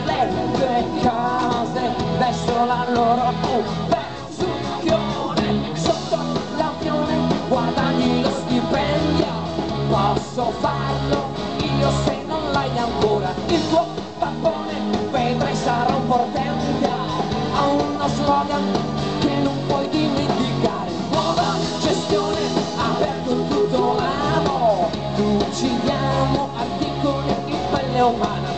le tue cose, adesso la loro succhione sotto l'alpione, guadagni lo stipendio, posso farlo io se non l'hai ancora, il tuo pappone vedrai sarà un portente, ha uno slogan che non puoi dimenticare, nuova gestione, aperto tutto l'anno, uccidiamo articoli in pelle umana.